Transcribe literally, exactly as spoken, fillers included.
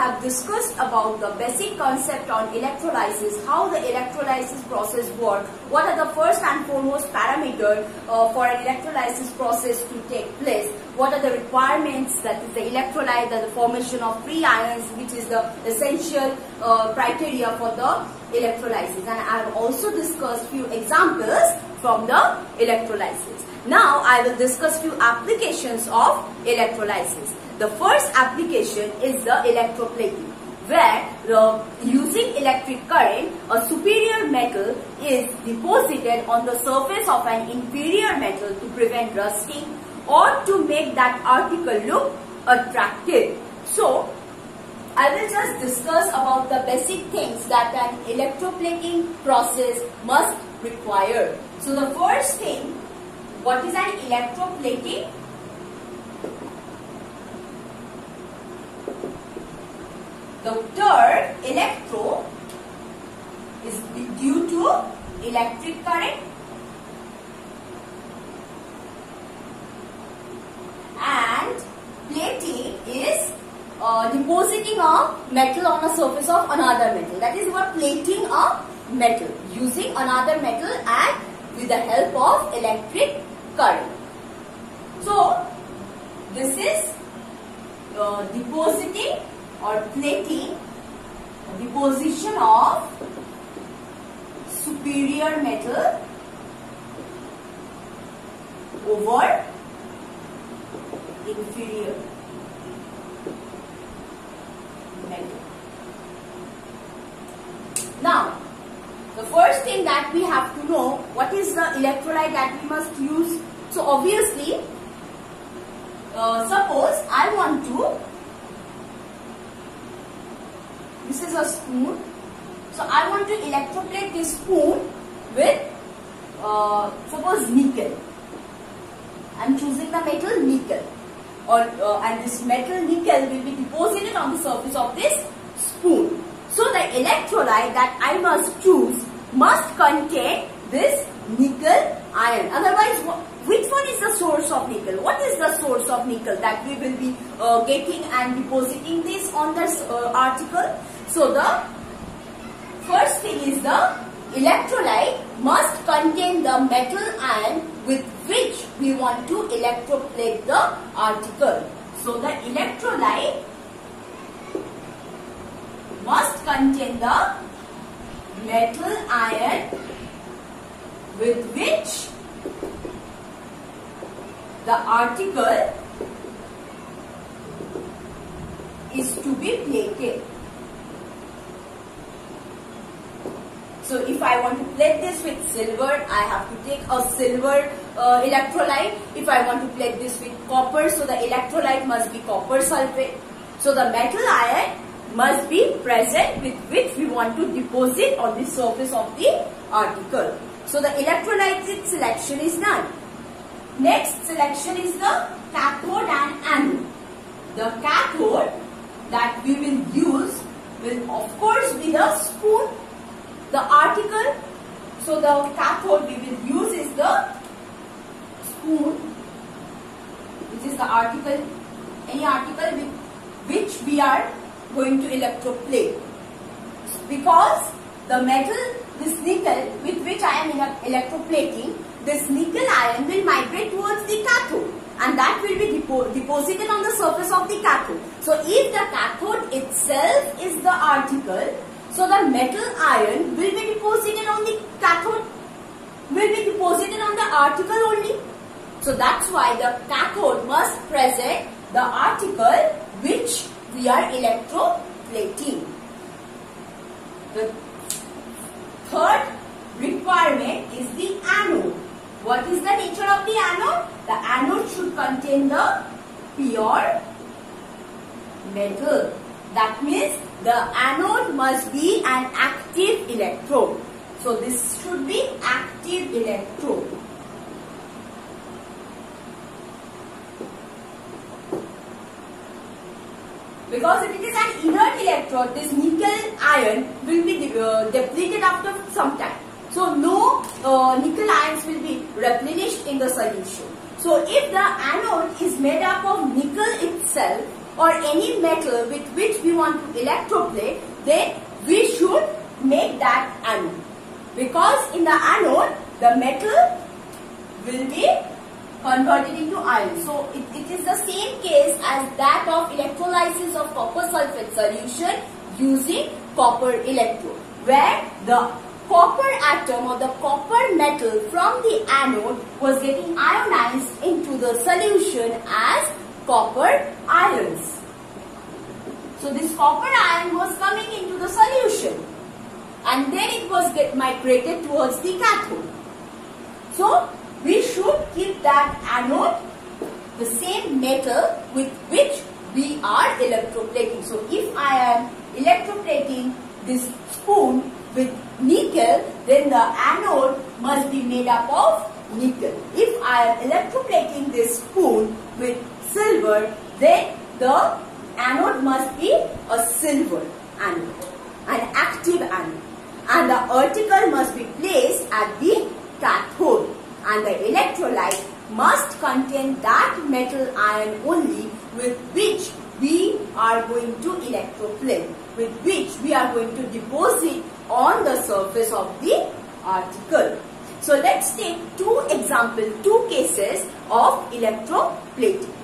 have discussed about the basic concept on electrolysis, how the electrolysis process works, what are the first and foremost parameters uh, for an electrolysis process to take place, what are the requirements, that is the electrolyte, the formation of free ions, which is the essential uh, criteria for the electrolysis. And I have also discussed few examples from the electrolysis. Now I will discuss few applications of electrolysis. The first application is the electroplating, where uh, using electric current, a superior metal is deposited on the surface of an inferior metal to prevent rusting or to make that article look attractive. So, I will just discuss about the basic things that an electroplating process must require. So, the first thing, what is an electroplating? The term electro is due to electric current and plating is uh, depositing a metal on a surface of another metal. That is what plating a metal, using another metal and with the help of electric current. So this is uh, depositing or plating, deposition of superior metal over inferior metal. Now, the first thing that we have to know, what is the electrolyte that we must use? So obviously, uh, suppose I want to, this is a spoon, so I want to electroplate this spoon with uh, suppose nickel. I am choosing the metal nickel, or uh, and this metal nickel will be deposited on the surface of this spoon. So the electrolyte that I must choose must contain this nickel ion. Otherwise, which one is the source of nickel? What is the source of nickel that we will be uh, getting and depositing this on this uh, article? So the first thing is the electrolyte must contain the metal ion with which we want to electroplate the article. So the electrolyte must contain the metal ion with which the article is to be plated. So if I want to plate this with silver, I have to take a silver uh, electrolyte. If I want to plate this with copper, so the electrolyte must be copper sulfate. So the metal ion must be present with which we want to deposit on the surface of the article. So the electrolyte selection is done. Next selection is the cathode and anode. The cathode that we will use will of course be the spoon. The article, so the cathode we will use is the spoon, which is the article, any article with which we are going to electroplate. Because the metal, this nickel with which I am electroplating, this nickel ion will migrate towards the cathode and that will be depo deposited on the surface of the cathode. So if the cathode itself is the article, so the metal ion will be deposited on the cathode, will be deposited on the article only. So that's why the cathode must present the article which we are electroplating. The third requirement is the anode. What is the nature of the anode? The anode should contain the pure metal. That means the anode must be an active electrode. So this should be active electrode. Because if it is an inert electrode, this nickel ion will be de uh, depleted after some time. So no uh, nickel ions will be replenished in the solution. So if the anode is made up of nickel itself, or any metal with which we want to electroplate, then we should make that anode. Because in the anode, the metal will be converted into iron. So it, it is the same case as that of electrolysis of copper sulfate solution using copper electrode, where the copper atom or the copper metal from the anode was getting ionized into the solution as copper ions. So this copper ion was coming into the solution and then it was get migrated towards the cathode. So we should keep that anode the same metal with which we are electroplating. So if I am electroplating this spoon with nickel, then the anode must be made up of nickel. If I am electroplating this spoon with silver, then the anode must be a silver anode, an active anode. And the article must be placed at the cathode. And the electrolyte must contain that metal ion only with which we are going to electroplate, with which we are going to deposit on the surface of the article. So let's take two examples, two cases of electroplating.